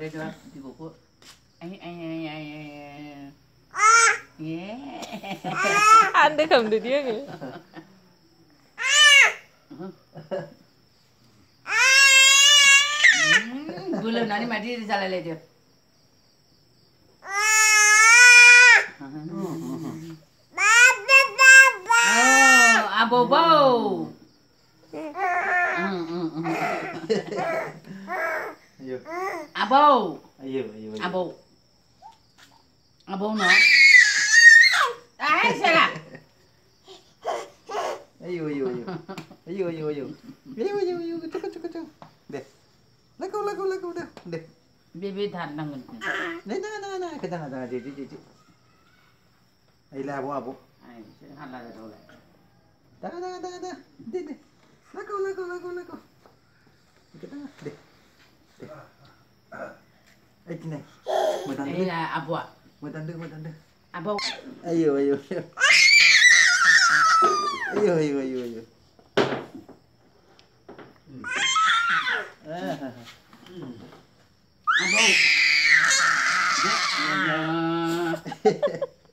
dia di buku. Anda kamu tu dia ke? Belum nani mati di salah lagi. Oh, abo. Ayo. Abo. Ayo, ayo, ayo. Abo. Abo no. Salah. Ayo, ayo, ayo. Ayo, ayo, ayo. Ayo, ayo, ayo. Cukup. Deh. Lagu, deh. Bebe than nang. Nah. Kejangan, Cici. Ayo lah, abu. Ai, hala dah dah. Dah. Deh. Lagu. Kejangan, deh. Ayo kini. Ai lah abo. Matanda. Abo. Ayo. Ayo. Abo.